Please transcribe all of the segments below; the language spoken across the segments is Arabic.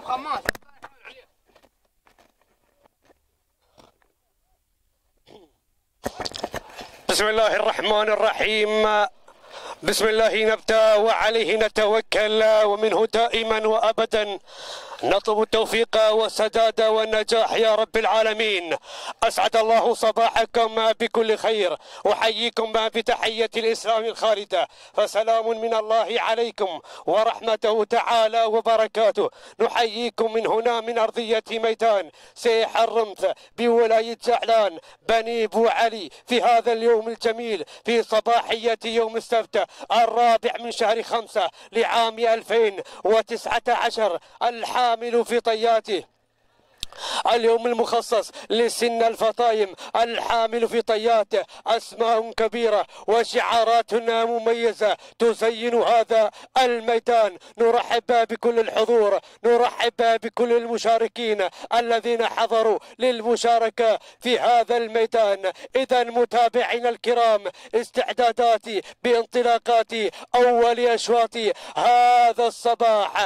بسم الله الرحمن الرحيم. بسم الله نبدأ وعليه نتوكل، ومنه دائما وأبدا نطلب التوفيق والسداد والنجاح يا رب العالمين. أسعد الله صباحكم بكل خير، وحييكم بتحية الإسلام الخالدة، فسلام من الله عليكم ورحمته تعالى وبركاته. نحييكم من هنا من أرضية ميدان سيح الرمث بولاية جعلان بني بو علي في هذا اليوم الجميل، في صباحية يوم السبت 4 من شهر 5 لعام 2019. الحامل في طياته اليوم المخصص لسن الفطايم، الحامل في طياته أسماء كبيرة وشعارات مميزة تزين هذا الميدان. نرحب بكل الحضور، نرحب بكل المشاركين الذين حضروا للمشاركة في هذا الميدان. إذا متابعينا الكرام، استعداداتي بانطلاقات أول أشواط هذا الصباح.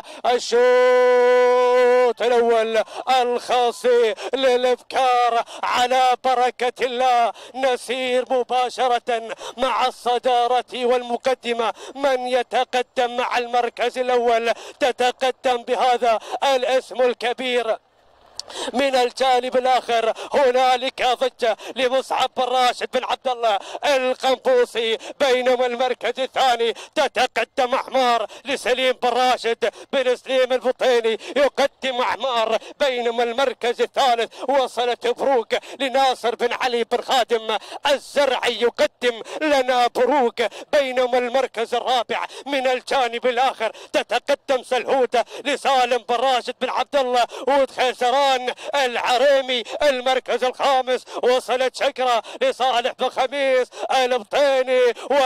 الشوط الأول الخاص للابكار على بركة الله، نسير مباشرة مع الصدارة والمقدمة. من يتقدم مع المركز الأول تتقدم بهذا الاسم الكبير. من الجانب الآخر هنالك ضجة لمصعب بن راشد بن عبد الله القنفوسي، بينما المركز الثاني تتقدم أحمار لسليم بن راشد بن سليم البطيني يقدم أحمار، بينما المركز الثالث وصلت بروك لناصر بن علي بن خادم الزرعي يقدم لنا بروك، بينما المركز الرابع من الجانب الآخر تتقدم سلهوته لسالم بن راشد بن عبد الله ودخيسران العريمي. المركز الخامس وصلت شكرة لصالح بن خميس البطيني،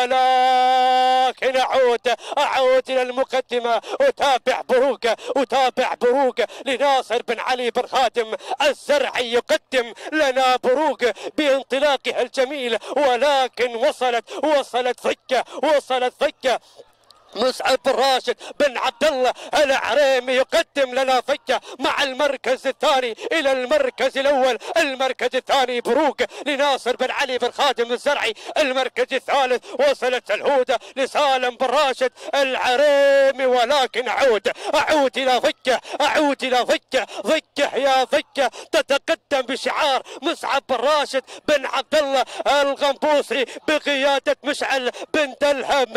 ولكن أعود إلى المقدمة، أتابع بروك لناصر بن علي بن خادم الزرعي يقدم لنا بروك بانطلاقها الجميل، ولكن وصلت فكة مصعب بن راشد بن عبد الله العريمي يقدم لنا فكه مع المركز الثاني الى المركز الاول. المركز الثاني بروك لناصر بن علي بن خادم الزرعي. المركز الثالث وصلت الهوده لسالم بن راشد العريمي، ولكن اعود الى فكه يا فكه تتقدم بشعار مصعب بن راشد بن عبد الله القنفوسي بقياده مشعل بن دلهم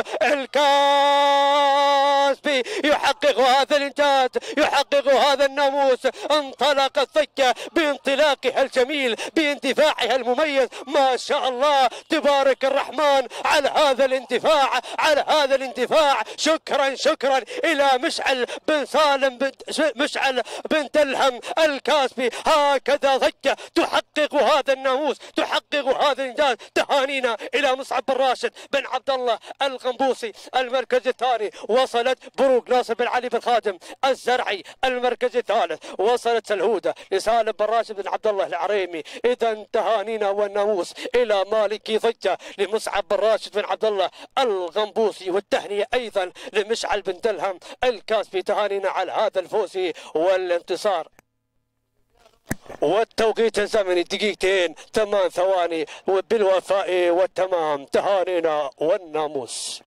الكاسبي، يحقق هذا الانجاز، يحقق هذا الناموس. انطلقت فكه بانطلاقها الجميل، باندفاعها المميز، ما شاء الله تبارك الرحمن على هذا الاندفاع. شكرا الى مشعل بن سالم مشعل بن دلهم الكاسبي. هكذا فكه تحقق هذا الناموس، تحقق هذا الانجاز. تهانينا الى مصعب بن راشد بن عبد الله القنفوسي. المركز الثاني وصلت بروك ناصر بن علي بن خادم الزرعي. المركز الثالث وصلت الهوده لسالم بن راشد بن عبد الله العريمي. اذا تهانينا والناموس الى مالكي ضجه لمصعب بن راشد بن عبد الله القنفوسي، والتهنئه ايضا لمشعل بن دلهم الكاسبي. تهانينا على هذا الفوز والانتصار. والتوقيت الزمني 2:08 بالوفاء والتمام. تهانينا والناموس.